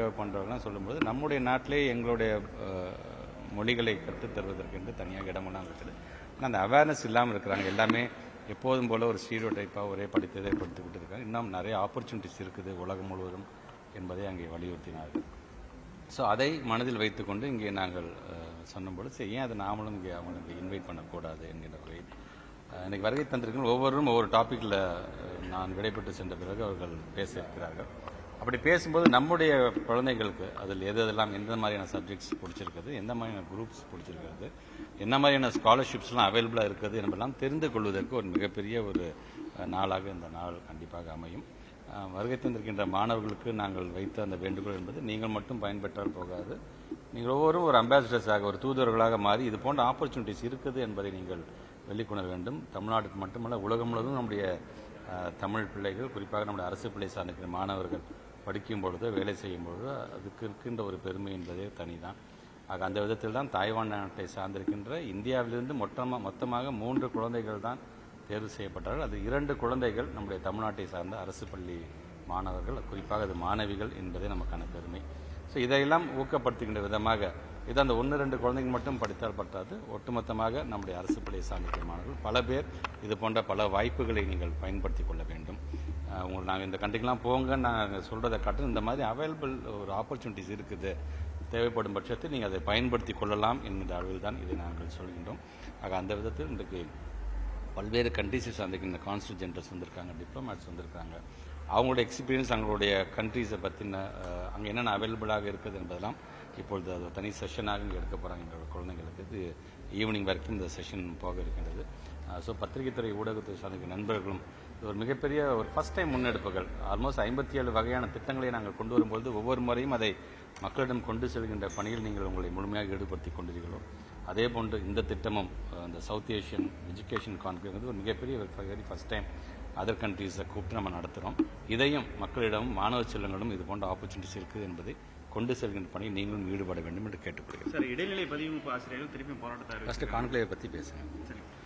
போன்றவர்கள்லாம் சொல்லும்போது நம்முடைய நாட்டிலே எங்களுடைய மொழிகளை கற்றுத் தருவதற்கு என்று தனியாக இடமெல்லாம் இருக்குது. ஆனால் அந்த அவேர்னஸ் இல்லாமல் இருக்கிறாங்க. எல்லாமே எப்போதும் போல் ஒரு ஸ்டீரியோ டைப்பாக ஒரே படித்ததை படித்துக்கிட்டு இருக்காங்க. இன்னும் நிறைய ஆப்பர்ச்சுனிட்டிஸ் இருக்குது உலகம் முழுவதும் என்பதை அங்கே வலியுறுத்தினார்கள். ஸோ அதை மனதில் வைத்துக்கொண்டு இங்கே நாங்கள் சொன்னபோது சரி ஏன் அதை நாமளும் இங்கே அவங்களுக்கு இன்வைட் பண்ணக்கூடாது என்கின்ற வகையில் இன்றைக்கு வருகை தந்திருக்கோம். ஒவ்வொருவரும் ஒவ்வொரு டாப்பிக்கில் நான் விடைபெற்று சென்ற பிறகு அவர்கள் பேச இருக்கிறார்கள். அப்படி பேசும்போது நம்முடைய குழந்தைகளுக்கு அதில் எதெல்லாம் எந்த மாதிரியான சப்ஜெக்ட்ஸ் பிடிச்சிருக்குது, எந்த மாதிரியான குரூப்ஸ் பிடிச்சிருக்கிறது, என்ன மாதிரியான ஸ்காலர்ஷிப்ஸ்லாம் அவைலபிளாக இருக்குது என்பதெல்லாம் தெரிந்து கொள்வதற்கு ஒரு மிகப்பெரிய ஒரு நாளாக இந்த நாள் கண்டிப்பாக அமையும். வருகை தந்திருக்கின்ற மாணவர்களுக்கு நாங்கள் வைத்த அந்த வேண்டுகோள் என்பது நீங்கள் மட்டும் பயன்பெற்றால் போகாது, நீங்கள் ஒவ்வொருவரும் ஒரு அம்பாசிடர்ஸாக ஒரு தூதுவர்களாக மாறி இது போன்ற ஆப்பர்ச்சுனிட்டிஸ் இருக்குது என்பதை நீங்கள் வெளிக்கொணர வேண்டும். தமிழ்நாட்டுக்கு மட்டுமல்ல உலகம் முழுவதும் நம்முடைய தமிழ் பிள்ளைகள் குறிப்பாக நம்முடைய அரசு பிள்ளை சார்ந்திருக்கிற மாணவர்கள் படிக்கும் பொழுது வேலை செய்யும் பொழுது அதுக்கு இருக்கின்ற ஒரு பெருமை என்பதே தனிதான். ஆக அந்த விதத்தில் தான் தாய்வான் நாட்டை சார்ந்திருக்கின்ற இந்தியாவிலிருந்து மொத்தமாக 3 குழந்தைகள் தான் தேர்வு செய்யப்பட்டார்கள். அது 2 குழந்தைகள் நம்முடைய தமிழ்நாட்டை சார்ந்த அரசு பள்ளி மாணவர்கள், குறிப்பாக அது மாணவிகள் என்பதே நமக்கான பெருமை. ஸோ இதையெல்லாம் ஊக்கப்படுத்துகின்ற விதமாக இது அந்த 1-2 குழந்தைகள் மட்டும் படித்தால் பற்றாது, ஒட்டுமொத்தமாக நம்முடைய அரசு பள்ளியை சார்ந்த மாணவர்கள் பல பேர் இது போன்ற பல வாய்ப்புகளை நீங்கள் பயன்படுத்தி கொள்ள வேண்டும். உங்களுக்கு நாங்கள் இந்த கண்ட்ரிக்கெலாம் போங்கன்னு நாங்கள் சொல்கிறதை காட்டும் இந்த மாதிரி அவைலபிள் ஒரு ஆப்பர்ச்சுனிட்டிஸ் இருக்குது, தேவைப்படும் பட்சத்தில் நீங்கள் அதை பயன்படுத்தி கொள்ளலாம் என்கிற அளவில் தான் இதை நாங்கள் சொல்கின்றோம். ஆக அந்த விதத்தில் இன்றைக்கு பல்வேறு கண்ட்ரிஸை சார்ந்திருக்கின்ற கான்சுல் ஜெனரல்ஸ் வந்திருக்காங்க, டிப்ளமேட்ஸ் வந்திருக்காங்க. அவங்களோட எக்ஸ்பீரியன்ஸ், அவங்களுடைய கண்ட்ரீஸை பற்றின அங்கே என்னென்ன அவைலபிளாக இருக்குது என்பதெல்லாம் இப்பொழுது அது தனி செஷனாக இங்கே எடுக்க போகிறாங்க. எங்களோட குழந்தைங்களுக்கு இது ஈவினிங் வரைக்கும் இந்த செஷன் போக இருக்கின்றது. ஸோ பத்திரிகை துறை ஊடகத்தை சார்ந்த நண்பர்களும் இது ஒரு மிகப்பெரிய ஒரு ஃபர்ஸ்ட் டைம் முன்னெடுப்புகள். ஆல்மோஸ்ட் 57 வகையான திட்டங்களை நாங்கள் கொண்டு வரும்போது ஒவ்வொரு முறையும் அதை மக்களிடம் கொண்டு செல்கின்ற பணியில் நீங்கள் உங்களை முழுமையாக ஈடுபடுத்தி கொண்டிருக்கிறோம். அதே போன்று இந்த திட்டமும் இந்த சவுத் ஏஷியன் எஜுகேஷன் கான்ஃபரன்ஸ் ஒரு மிகப்பெரிய வெரி ஃபர்ஸ்ட் டைம் அதர் கண்ட்ரீஸை கூப்பிட்டு நம்ம நடத்துகிறோம். இதையும் மக்களிடம் மாணவ செல்வங்களிடம் இது போன்ற ஆப்பர்ச்சுனிட்டிஸ் இருக்குது என்பதை கொண்டு செல்கின்ற பணியில் நீங்களும் ஈடுபட வேண்டும் என்று கேட்டுக்கொள்கிறேன். சார், இடைநிலை பதிவு ஆசிரியர்கள் திருப்பி போராட்டத்தார் ஃபர்ஸ்ட் கான்க்ளேவை பற்றி பேசுங்க.